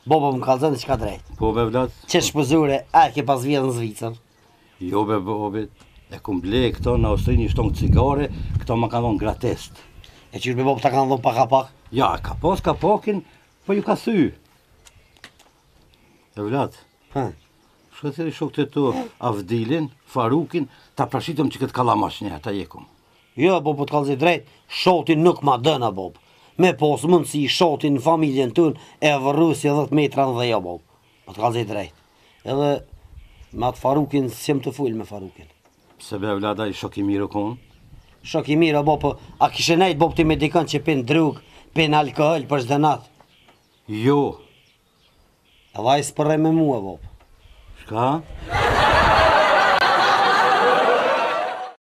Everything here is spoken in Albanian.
Bobo më kalzën që ka drejt. Po be vlat? Që shpëzure, a ke pas vjedhë në Zvicër? Jo be bobi, e kum ble këto në Austri një shtonë cigare, këto më kanë dhonë gratest. E qyrë be Bob ta kanë dhonë pak a pak? Ja, ka pas ka pakin, po ju ka thy. E vlat, Ha. shkëtëri shokët e tu Avdilin, Farukin, ta prashitëm që këtë kalamash një, ta jekum. Jo, Bob, po të kalzë drejt, shotin nuk ma dëna, Bob. Me posë mundë si shotin në familjen tënë e vërrusi 10 metra në dhe jo, Bob. Po të kalzë drejt. Edhe me atë Farukin, s'jem të full me Farukin. Se be vlada i shok i mirë konë? Shok i mirë, Bob, po, a kishe nejt, Bob, ti me dikën që pen drug, pen alkohol për çdo natë. Jo. Edhe a i s'përrej me mua, Bob. Shka?